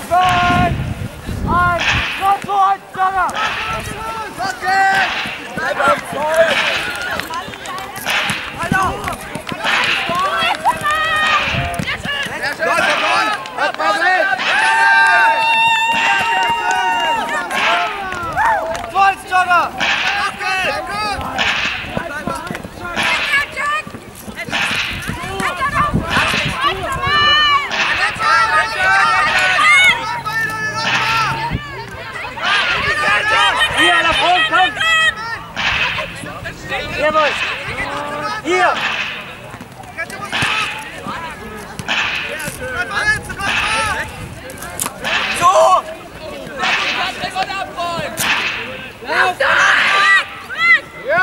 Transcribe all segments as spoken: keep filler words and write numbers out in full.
zwei, eins, noch so ein Zanger! Okay! Bleib auf zwei! Hallo! Sehr schön! Läuft er voll! Hat mal mit! Jogger! Okay! Hier, nach oben, komm! Jawohl! Hier! So! Lauf da! Ja!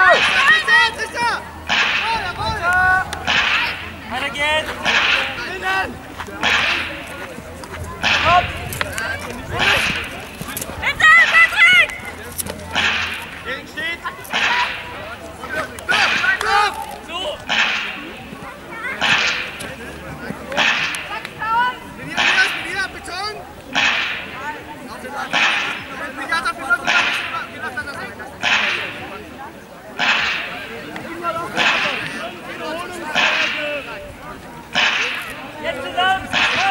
Weiter geht's! Innen! Komm! Bitte, Patrick! Gegen steht! So! Wieder, Beton! Jetzt zusammen!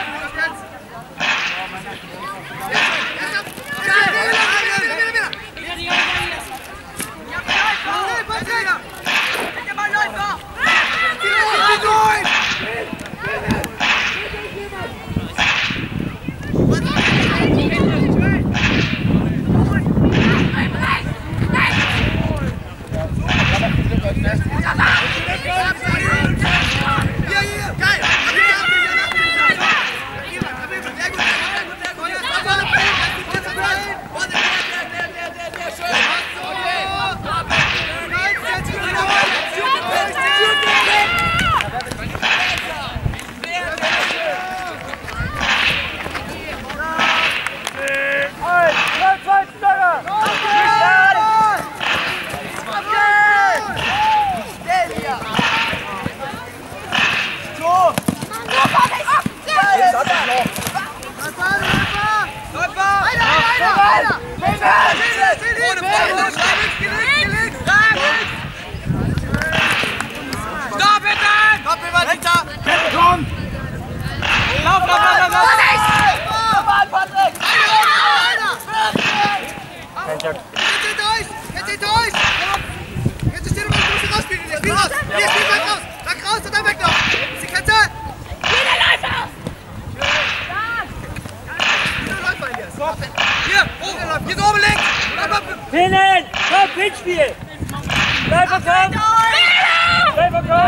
Hinnen! Komm, Pitchspiel! Bleib verkommen! Bleib verkommen!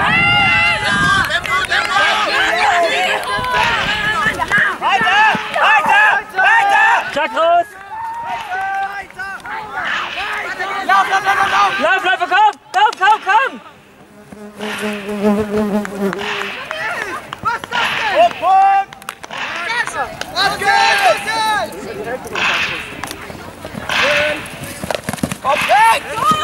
Weiter! Weiter! Weiter! Schlag raus! Lauf, lauf, lauf, lauf! Lauf, bleib verkommen! Lauf, komm, komm! Was ist das denn? Hopp, hopp! Was geht? Was geht? Komm weg!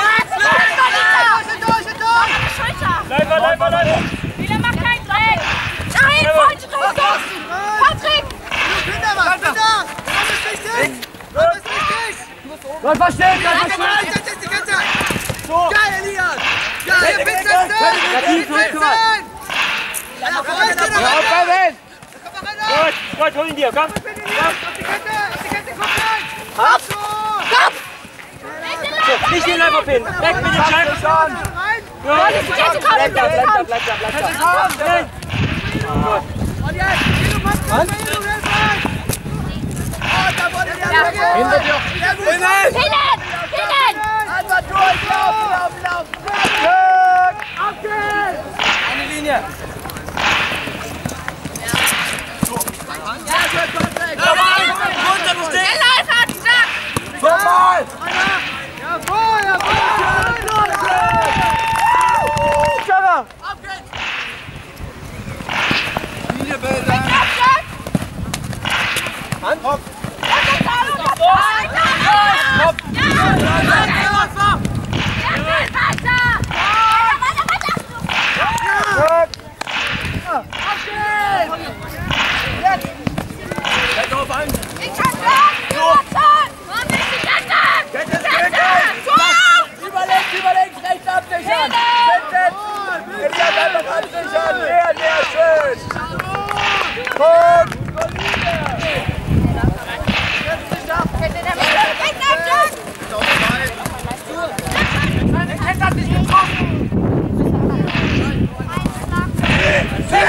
Läufer, Läufer, Läufer! Wieder mach keinen Dreck! Nein, falsche Richtung! Patrick! Hintermann, hinter! Das ist richtig! Das ist richtig! Läufer stehen, Läufer stehen! Das ist die ganze! So! Geil, Elias! Ja, hier bist du! Hier bist du! Ja, vorne, da vorne! Gut, gut, hol ihn dir, komm! Auf die Kette, auf die Kette, komm rein! Ab! Komm! So, nicht den Läufer pinnen! Weg mit dem Scheiben! Gut! Bleib da, bleib da, bleib da, bleib da! Gut! Und jetzt! Hier, du machst das! Und da wurde der Hinter dir! Hinnen! Hinnen! Hinnen! Einfach durch! Lauf, lauf, lauf! Auf geht's! Eine Linie! Ja, gut, Patrick! Runter, du stehst! Der Läufer hat gesagt! Vorbei! Jawohl, jawohl! Jogger! Auf geht's! Linie bilden! Hand! Hopp! Hopp! Weiter! Weiter, weiter! Gut!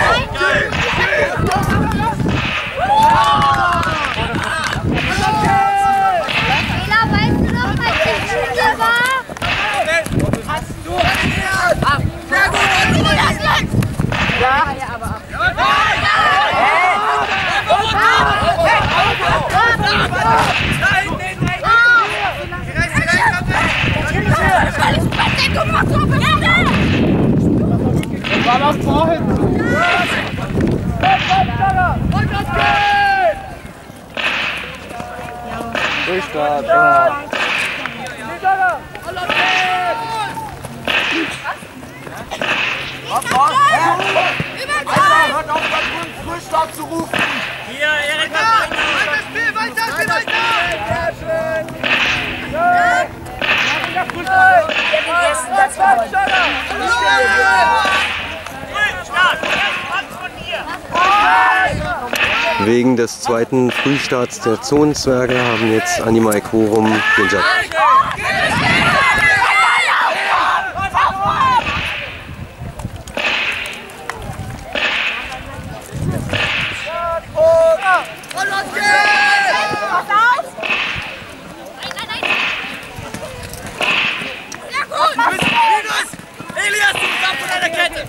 Durchstart. Ja. Hört auf, beim Frühstart zu rufen! Hier, Erik, weiter, Spiel, weiter, Spiel, weiter! Wegen des zweiten Frühstarts der Zonenzwerge haben jetzt Anima Ikorum den Job. Elias, du bist ab von einer Kette!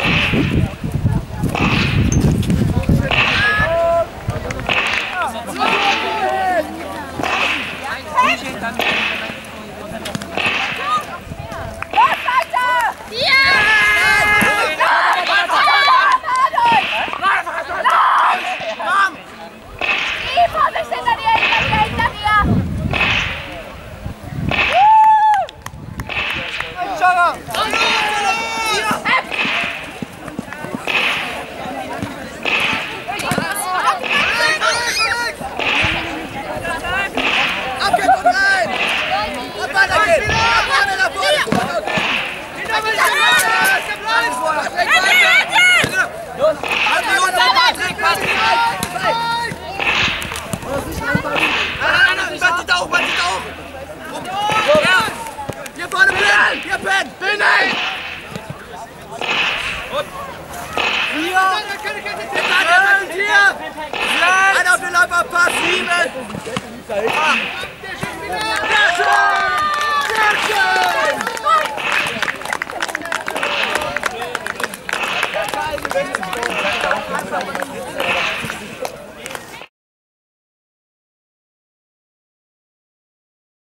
Einer auf den Läufer, Pass, sieben! Sehr schön! Sehr schön!